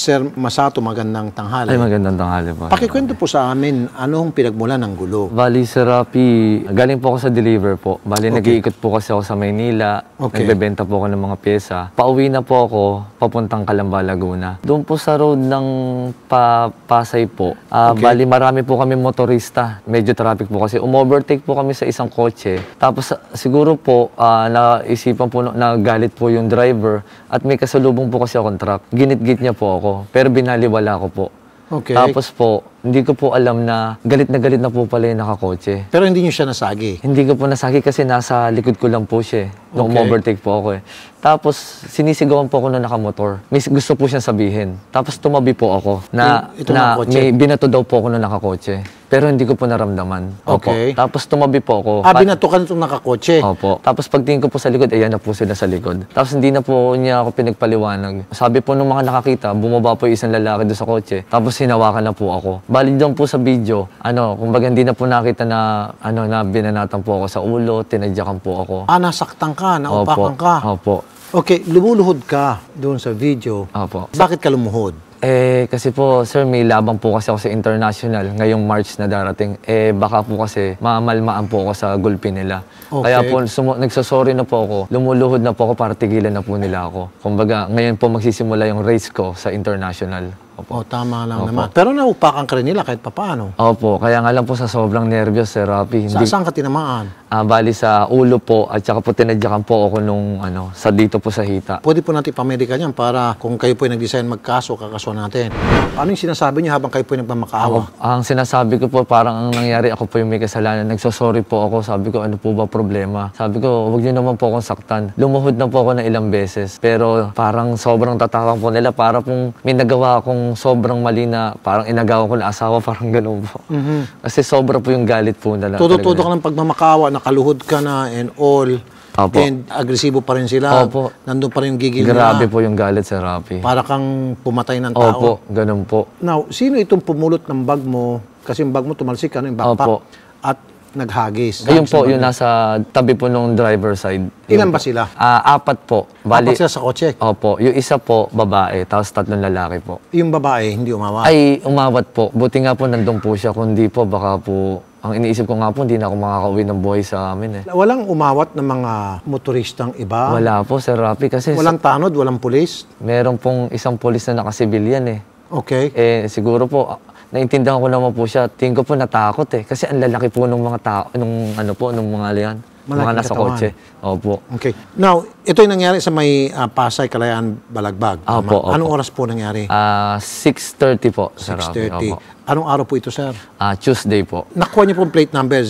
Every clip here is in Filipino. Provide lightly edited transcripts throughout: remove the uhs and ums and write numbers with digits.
Sir Masato, magandang tanghali. Ay, magandang tanghali po. Pakikwento po sa amin, anong pinagmula ng gulo? Bali, Sir Rapi, galing po ako sa deliver po. Bali, nag-iikot po kasi ako sa Maynila. Nagbebenta po ako ng mga pyesa. Pauwi na po ako, papuntang Calamba, Laguna. Doon po sa road ng Pasay po. Bali, marami po kami motorista. Medyo traffic po kasi. Umovertake po kami sa isang kotse. Tapos, siguro po, naisipan po, nagalit po yung driver. At may kasalubong po kasi akong truck. Ginit-git niya po ako, pero binaliwala ko po. Tapos po, hindi ko po alam na galit na po pala yung nakakotse. Pero hindi niyo siya nasagi? Hindi ko po nasagi kasi nasa likod ko lang po siya. Nung overtake po ako eh. Tapos, sinisigawan po ako na nakamotor. May gusto po siyang sabihin. Tapos, tumabi po ako na may binato daw po ako na nakakotse. Pero hindi ko po naramdaman. Opo. Tapos, tumabi po ako. Binato ka na itong nakakotse? Opo. Tapos, pagtingin ko po sa likod, ayan na po sila sa likod. Tapos, hindi na po niya ako pinagpaliwanag. Sabi po nung mga nakakita, bumaba po yung isang lalaki doon sa kotse. Tapos, hinawakan na po ako. Bali doon po sa video, kumbaga hindi na po nakita na, na binanatan po ako sa ulo, tinadyakan po ako. Nasaktan ka, naupakan ka? Opo. Okay, lumuluhod ka doon sa video. Opo. Bakit ka lumuhod? Kasi po, sir, may labang po kasi ako sa international ngayong March na darating. Baka po kasi mamalmaan po ako sa gulpi nila. Kaya po, nagsasorry na po ako. Lumuluhod na po ako para tigilan na po nila ako. Kumbaga, ngayon po magsisimula yung race ko sa international. Opo. Tama lang naman. Pero naupakan ka rin nila kahit papaano. Opo, kaya nga lang po sa sobrang nervyos, Sir Rapi. Saan ka tinamaan? Bali sa ulo po at saka po tinadyakan po ako nung sa dito po sa hita. Pwede po natin pamedika niyan para kung kayo po nag-design magkaso, kakasuhan natin. Ano yung sinasabi niyo habang kayo po nagmamakaawa? Ang sinasabi ko po, parang ang nangyari, ako po yung may kasalanan. Nagsosorry po ako. Sabi ko, ano po ba problema? Sabi ko, huwag niyo naman po akong saktan. Lumuhod na po ako ng ilang beses. Pero parang sobrang tatawang po nila. Para pong may nagawa akong sobrang mali na parang inagawa ko na asawa, parang gano'n po. Kasi sobra po yung galit po nila. Todo-todo ka ng pagmamakaawa, nakaluhod ka na and all. Opo. And agresibo pa rin sila. Opo. Nandun pa rin yung gigil nila. Grabe po yung galit, Sir Rapi. Para kang pumatay ng tao. Opo, ganun po. Now, sino itong pumulot ng bag mo? Kasi yung bag mo tumalsik, yung backpack. Opo. At naghagis. Ayun po, yung nasa tabi po nung driver side. Ilan ba sila? 4 po. Bali, 4 sila sa kotse? Opo. Yung isa po, babae, tapos 3 lalaki po. Yung babae, hindi umawat? Ay, umawat po. Buti nga po nandun po siya. Kundi po, baka po, ang iniisip ko nga po, hindi na ako makakauwi ng buhay sa amin eh. Walang umawat ng mga motoristang iba? Wala po, Sir Rapi. Kasi walang tanod, walang pulis? Meron pong isang pulis na nakasibilyan eh. Okay. Siguro po, naintindihan ko naman po siya. Tingin ko po natakot eh. Kasi ang lalaki po ng mga tao, nung mga liyan. Mga nasa kotse. Opo. Okay. Now, ito yung nangyari sa may Pasay, Kalayaan, Balagbag. Opo. Anong oras po nangyari? 6:30 po, Sir Rapi. 6:30. Anong araw po ito, sir? Tuesday po. Nakuha niyo pong plate number,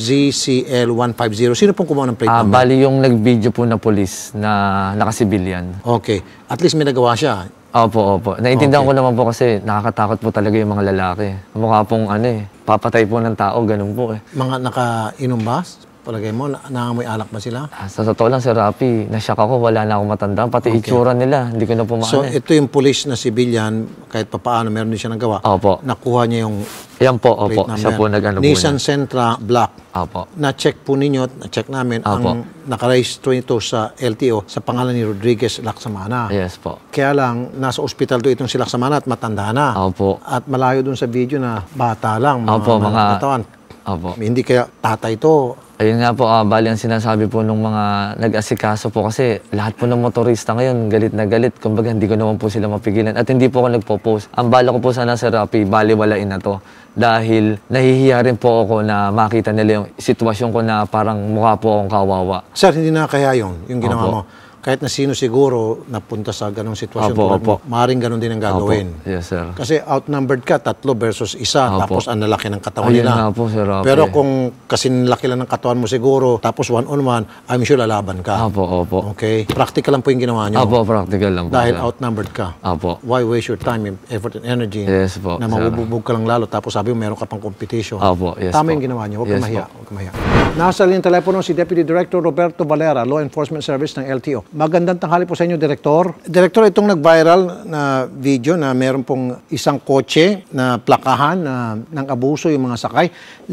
ZCL150. Sino pong kumuha ng plate number? Bali yung nag-video po na polis na nakasibilyan. Okay. At least may nagawa siya. Opo. Naintindihan ko naman po kasi nakakatakot po talaga yung mga lalaki. Mukha pong papatay po ng tao, ganun po eh. Mga nakainom ba? Palagay mo, nangamoy alak ba sila? Sa totoo lang, Sir Rapi, nasyak ako, wala na akong matandaan. Pati itsura nila, hindi ko na pumaano. So, ito yung police na civilian, kahit papaano, meron din siya nagawa. Opo. Nakuha niya yung yan po, opo. Siya po nag-ano po Nissan Sentra Black. Opo. Na-check po ninyo, na-check namin, ang nakarehistro ito sa LTO sa pangalan ni Rodriguez Laksamana. Yes po. Kaya lang, nasa ospital doon itong si Laksamana at matanda na. Opo. At malayo doon sa video na bata lang, mga katawan. Opo. Hindi kaya tatay to. Ayun nga po, bali ang sinasabi po nung mga nag-asikaso po kasi lahat po ng motorista ngayon galit na galit. Kumbaga hindi ko naman po sila mapigilan at hindi po ako nagpo-post. Ang bala ko po sana, Sir Rapi, baliwalain na to. Dahil nahihiya rin po ako na makita nila yung sitwasyon ko na parang mukha po akong kawawa. Sir, hindi na kaya yung ginawa mo. Kahit na sino siguro napunta sa ganong sitwasyon, maaaring ganon din ang gagawin. Yes, sir. Kasi outnumbered ka, 3 versus 1, tapos ang lalaki ng katawan Ayun nila. nga po, Sir Rapi. Pero kung kasi laki lang ng katawan mo siguro, tapos 1-on-1, I'm sure lalaban ka. Opo. Okay? Practical lang po yung ginawa nyo. Opo, practical lang po. Dahil sir. Outnumbered ka. Opo. Why waste your time, effort, and energy Yes po, na sir. mabubog ka lang lalo, tapos sabi mo meron ka pang competition. Opo, yes Tama po. yung ginawa nyo. Huwag ka Yes mahiya. po. Huwag ka mahiya. Nasa linyang telepono si Deputy Director Roberto Valera, Law Enforcement Service ng LTO. Magandang tanghali po sa inyo, Director. Director, itong nag-viral na video na meron pong isang kotse na plakahan ng abuso yung mga sakay.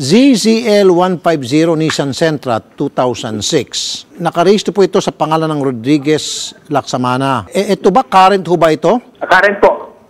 ZZL150 Nissan Sentra 2006. Nakaregister po ito sa pangalan ng Rodriguez Laksamana. Ito ba, current ho ba ito? Current po.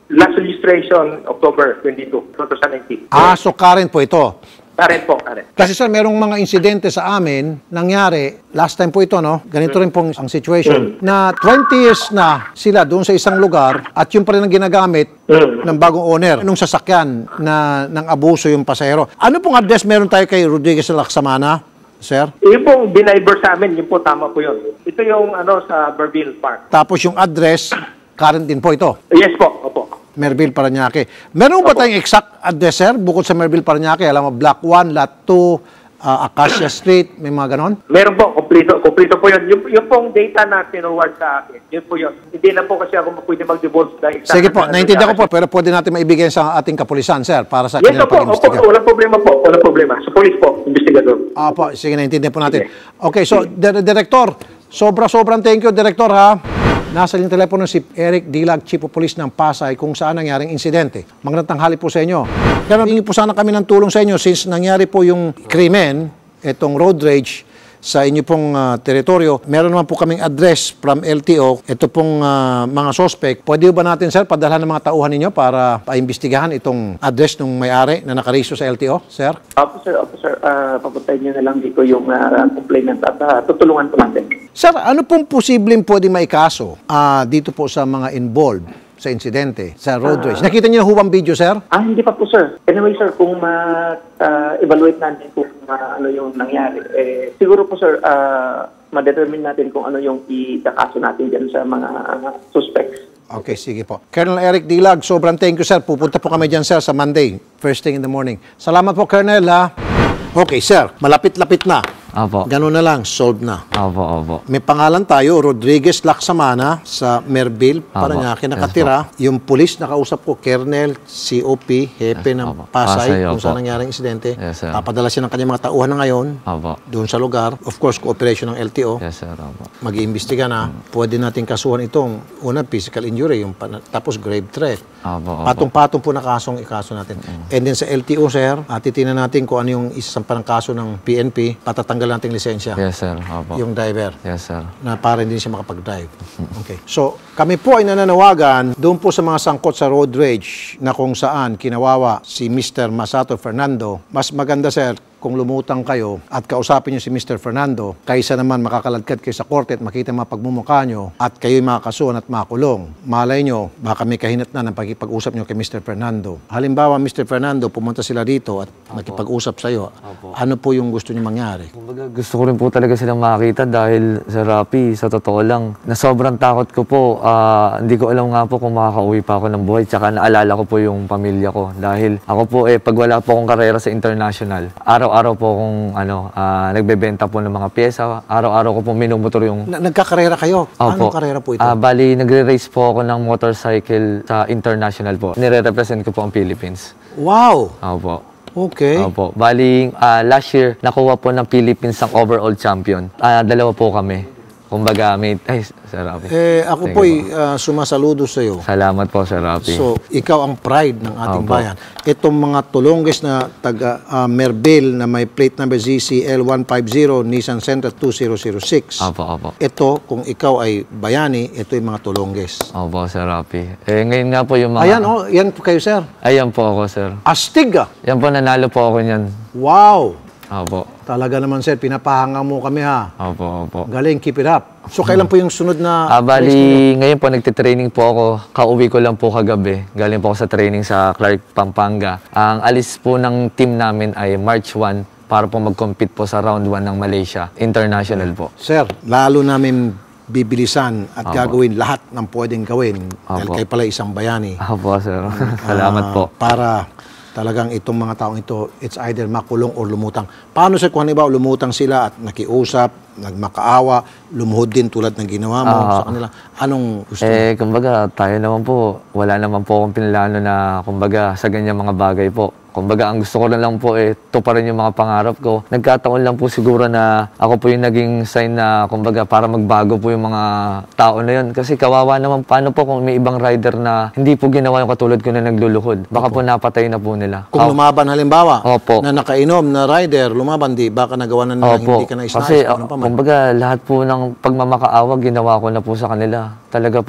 Last registration, October 22, 2019. So current po ito. Current po, current. Kasi sir, merong mga insidente sa amin, nangyari, last time po ito, no? Ganito rin pong ang situation, na 20 years na sila doon sa isang lugar at yung pa rin ang ginagamit ng bagong owner, nung sasakyan na ng abuso yung pasahero. Ano pong address meron tayo kay Rodriguez Laksamana, sir? Yung pong diniver sa amin, yun po tama po yun. Ito yung sa Berville Park. Tapos yung address, current din po ito. Yes po, opo. Merville, Parañaque. Meron ba tayong exact address, sir? Bukod sa Merville, Parañaque, alam mo, Block 1, Lot 2, Acacia Street, may mga ganon? Meron po, kompleto po yun. Yung pong data na tinoward sa akin, yun po yun. Hindi na po kasi ako pwede mag-divulge dahil Sige po, naintindihan ko po, pero pwede natin maibigay sa ating kapulisan, sir, para sa yes kanilang po, pag-imbestiga. walang problema po, walang problema. Sa police po, investigador. Po, sige, naintindihan po natin. Okay, so, Director, sobrang thank you, Director, ha? Nasa yung telepono si Eric Dilag, Chief of Police ng Pasay, kung saan nangyaring insidente. Magandang tanghali po sa inyo. Kaya hingi po sana kami ng tulong sa inyo since nangyari po yung krimen, itong road rage, sa inyo pong teritoryo. Meron naman po kaming address from LTO. Ito pong mga suspect. Pwede ba natin, sir, padalhan ng mga tauhan ninyo para paimbestigahan itong address ng may-ari na nakaregister sa LTO, sir? Opo, sir. Papuntahin nyo na lang dito yung complainant at tutulungan po natin. Sir, ano pong posibleng pwede maikaso dito po sa mga involved sa insidente, sa road rage? Nakita niyo na huwang video, sir? Hindi pa po, sir. Anyway, sir, kung ma-evaluate natin kung ano yung nangyari, siguro po, sir, ma-determine natin kung ano yung itakaso natin dyan sa mga suspects. Okay, sige po. Colonel Eric Dilag, sobrang thank you, sir. Pupunta po kami dyan, sir, sa Monday, first thing in the morning. Salamat po, Colonel, ha? Okay, sir. Malapit-lapit na. Opo. Ganun na lang, solved na. Opo. May pangalan tayo, Rodriguez Laksamana sa Merville, Parañaque, nakatira. Yung pulis nakausap ko, Colonel, COP, Hepe ng Pasay, kung saan nangyaring insidente. Yes, sir. Papadala siya ng kanyang mga tauhan na ngayon doon sa lugar. Of course, cooperation ng LTO. Yes, sir. Opo. Mag-iimbestiga na. Pwede natin kasuhan itong una, physical injury, tapos grave threat. Opo. Patong-patong po na kasong ikaso natin. And then sa LTO, sir, titingnan natin kung ano yung isasampang kaso ng PNP, patatanggal nating lisensya. Yes, sir. Opo. Yung driver. Yes, sir. Na para hindi siya makapag-drive. Okay. So, kami po ay nananawagan doon po sa mga sangkot sa road rage na kung saan kinawawa si Mr. Masato Fernando. Mas maganda, sir, kung lumutang kayo at kausapin niyo si Mr. Fernando, kaysa naman makakaladkad kayo sa korte at makita mga pagmumukha niyo at kayo'y makakasuhan at makulong. Malay niyo, baka may kahinat na ng pagkipag-usap niyo kay Mr. Fernando. Halimbawa, Mr. Fernando, pumunta sila dito at nakipag-usap sa iyo. Ano po yung gusto niyo mangyari? Kumbaga, gusto ko rin po talaga silang makita dahil sa Rapi, sa totoo lang, na sobrang takot ko po. Hindi ko alam nga po kung makakauwi pa ako ng buhay. Tsaka naalala ko po yung pamilya ko. Dahil ako po, pag wala po akong karera sa international, araw-araw po akong nagbebenta po ng mga pyesa. Araw-araw ko po minumotor yung... Nagkakarera kayo? Anong karera po ito? Bali, nagre-race po ako ng motorcycle sa international po. Nire-represent ko po ang Philippines. Wow! Opo. Okay. Opo. Bali, last year, nakuha po ng Philippines ang overall champion. Dalawa po kami. Kumbaga, ay, Sir Rapi. Ako po'y sumasaludo sa iyo. Salamat po, Sir Rapi. So, ikaw ang pride ng ating bayan. Itong mga tulongges na taga Merville na may plate number ZCL 150 Nissan Sentra 2006. Opo. Ito, kung ikaw ay bayani, ito yung mga tulongges. Opo, Sir Rapi. Ngayon nga po yung mga... Ayan, yan po kayo, sir. Ayan po ako, sir. Astig ah. Yan po, nanalo po ako niyan. Wow! Opo. Talaga naman, sir, pinapahanga mo kami, ha? Opo. Galing, keep it up. So, kailan po yung sunod na... Bali, ngayon po, nagtitraining po ako. Kauwi ko lang po kagabi. Galing po ako sa training sa Clark, Pampanga. Ang alis po ng team namin ay March 1 para po mag-compete po sa round 1 ng Malaysia International po. Sir, lalo namin bibilisan at gagawin lahat ng pwedeng gawin dahil kayo pala isang bayani. Opo, sir. Salamat po. Para talagang itong mga taong ito, it's either makulong or lumutang. Paano sir kung halimbawa lumutang sila at nakiusap, nagmakaawa, lumuhod din tulad ng ginawa mo sa kanila? Anong gusto mo? Kumbaga, tayo naman po, wala naman po akong pinlano na, kumbaga, sa ganyan mga bagay po. Kumbaga, ang gusto ko na lang po tuparin yung mga pangarap ko. Nagkataon lang po siguro na ako po yung naging sign na, kumbaga, para magbago po yung mga tao na yun. Kasi kawawa naman, paano po kung may ibang rider na hindi po ginawa yung katulad ko na nagluluhod? Baka po napatay na po nila. Kung lumaban halimbawa, Opo. na nakainom na rider, lumaban, di baka nagawa na nila hindi ka na isnais. Kasi, kumbaga, lahat po ng pagmamakaawa, ginawa ko na po sa kanila. Talaga pong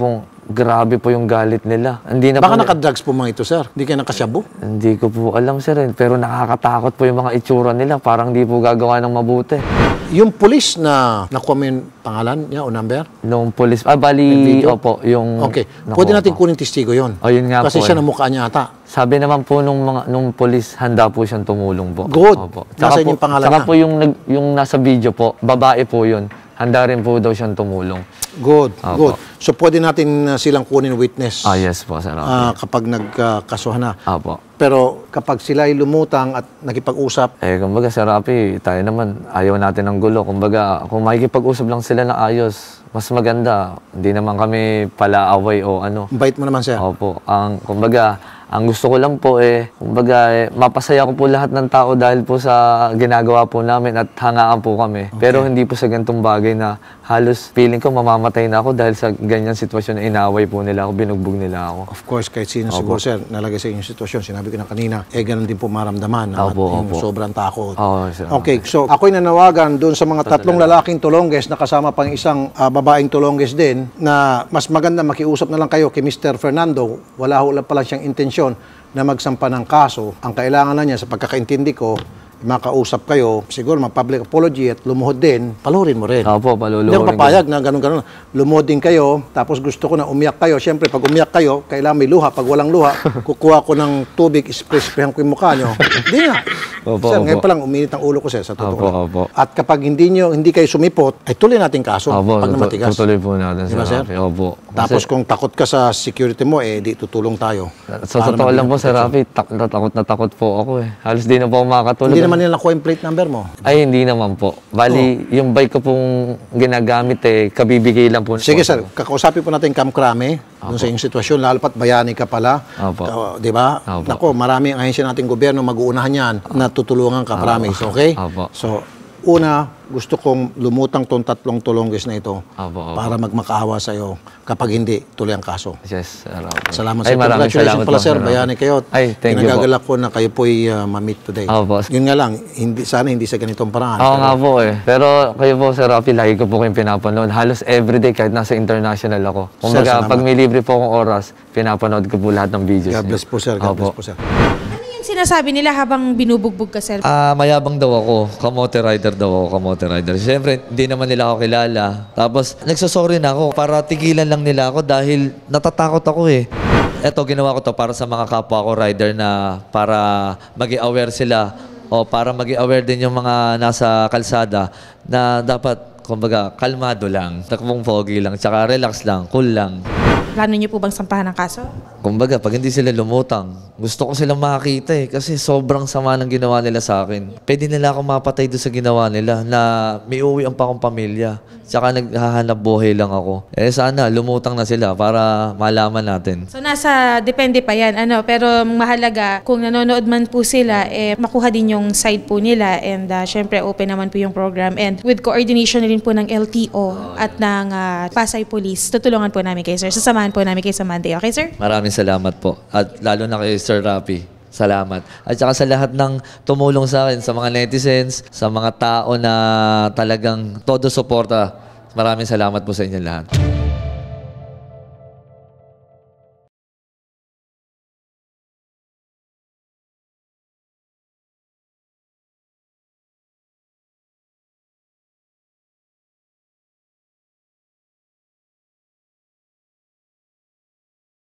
grabe po yung galit nila. Hindi na Baka po, nakadrugs po mga ito, sir. Hindi kayo nakasyabu. hindi ko po alam, sir. Pero nakakatakot po yung mga itsura nila. Parang di po gagawa ng mabuti. Yung pulis na nakuha mo yung pangalan niya o number? Nung police, bali, opo, yung... Okay. nakuha Pwede natin ko. kunin testigo yon. O, yun nga Kasi po. siya namukha niya ata. Sabi naman po nung police, handa po siyang tumulong po. Good. Opo. Nasa yung pangalan Tsaka niya. po yung nasa video po, babae po yun. Handa rin po daw siyang tumulong. Good. Opo. Good. So, pwede natin silang kunin witness Yes po, sir. kapag nagkasuhan na. Opo. Pero kapag sila ay lumutang at nakipag-usap, Kumbaga, Sir Rafi, tayo naman, ayaw natin ng gulo. Kumbaga, kung makikipag-usap lang sila na ayos, mas maganda. Hindi naman kami palaaway o ano. bait mo naman, sir. Opo. Kumbaga, ang gusto ko lang po kumbaga, mapasaya ko po lahat ng tao dahil po sa ginagawa po namin at hangaan po kami. Pero hindi po sa ganitong bagay na halos feeling ko mamamatay na ako dahil sa ganyan sitwasyon na inaway po nila ako, binugbog nila ako. Of course, kahit sino siguro, sir, nalagay sa inyong sitwasyon, sinabi ko na kanina, ganun din po maramdaman at yung sobrang takot. Sir. Okay, so ako'y nanawagan doon sa mga tatlong lalaking tulongges na kasama pang isang babaeng tulongges din na mas maganda makiusap na lang kayo kay Mr. Fernando. Wala pa lang siyang intensyon na magsampa ng kaso. Ang kailangan na niya sa pagkakaintindi ko, makausap kayo, siguro mag-public apology at lumuhod din, palurin mo rin. Opo, Hindi ako paluluhurin ko. papayag na ganun-ganun. Lumuhod din kayo, tapos gusto ko na umiyak kayo. Siyempre, pag umiyak kayo, kailangan may luha. Pag walang luha, kukuha ko ng tubig, spray-sprayan ko yung mukha nyo. Hindi na. Opo, Sir, opo. ngayon pa lang, uminit ang ulo ko, sir, sa totoo Opo, lang. opo. At kapag hindi kayo sumipot, ay tuloy natin kaso. Opo, Pag na matigas. tutuloy po natin, Di ba, Sir sir? Rafi. Opo. Tapos kung takot ka sa security mo, di tutulong tayo. Sa totoo lang po, Sir Rafi, takot na takot po ako Halos di na po ako makakatulog. Hindi naman nila nakuha yung plate number mo. Ay, hindi naman po. Bali, yung bike ko pong ginagamit kabibigay lang po. Sige, sir. Kakausapin po natin Cam Krame doon sa inyong sitwasyon. Lalo pat bayani ka pala. Opo. Di ba? Opo. Nako, maraming ahensya nating gobyerno mag-uunahan yan na tutulungan ka, promise. Okay? Opo. So, una, gusto kong lumutang tong tatlong tulonggis na ito Opo. para magmakaawa sa iyo. Kapag hindi, tuloy ang kaso. Yes, Sir Rafi. Salamat Ay, sa maraming congratulations salamat pala, po, sir. Rafi. Bayani kayo. Ay, thank you po. Pinagagalak ko na kayo po'y ma-meet today. Opo. Yun nga lang, sana hindi sa ganitong paraan. Oo nga po Pero kayo po, Sir Rafi, lagi ko po kayong pinapanood. Halos everyday, kahit nasa international ako. Kumbaga, salamat. pag may libre po akong oras, pinapanood ko po lahat ng videos God niyo. bless po, sir. God Opo. bless po, sir. Yung sinasabi nila habang binubugbog ka, sir? Mayabang daw ako. Kamote rider daw ako, kamote rider. Siyempre, hindi naman nila ako kilala. Tapos, nagsasorry na ako para tigilan lang nila ako dahil natatakot ako Eto, ginawa ko to para sa mga kapwa ko rider na para mag-aware sila o para mag-aware din yung mga nasa kalsada na dapat, kumbaga, kalmado lang. Takbong foggy lang, tsaka relax lang, cool lang. Plano niyo po bang sampahan ng kaso? Kumbaga, pag hindi sila lumutang, gusto ko silang makakita kasi sobrang sama ng ginawa nila sa akin. Pwede nila ako mapatay doon sa ginawa nila na may uwian pa akong pamilya. Tsaka naghahanap buhay lang ako. Sana lumutang na sila para malaman natin. So depende pa yan. Pero mahalaga, kung nanonood man po sila, makuha din yung side po nila. And syempre, open naman po yung program. And with coordination rin po ng LTO at ng Pasay Police, tutulungan po namin kayo, sir. Sasamahan po namin kayo sa Monday. Okay, sir? Maraming salamat po. At lalo na kay Sir Rafi. Salamat. At saka sa lahat ng tumulong sa akin, sa mga netizens, sa mga tao na talagang todo suporta. Maraming salamat po sa inyo lahat.